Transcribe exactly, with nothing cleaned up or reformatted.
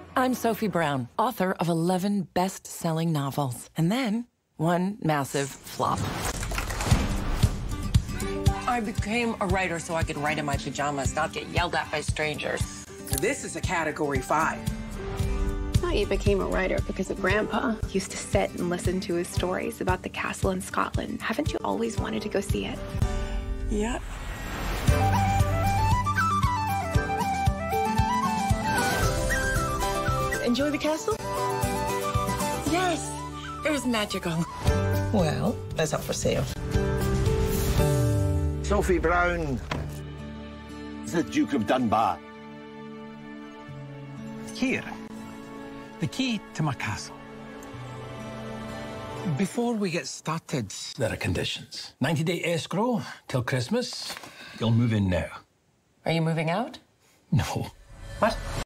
I'm Sophie Brown, author of eleven best-selling novels. And then, one massive flop. I became a writer so I could write in my pajamas, not get yelled at by strangers. This is a category five. thought you became a writer because of Grandpa. Used to sit and listen to his stories about the castle in Scotland. Haven't you always wanted to go see it? Yeah. Enjoy the castle? Yes, it was magical. Well, that's up for sale. Sophie Brown, the Duke of Dunbar. Here, the key to my castle. Before we get started, there are conditions. ninety day escrow till Christmas. You'll move in now. Are you moving out? No. What?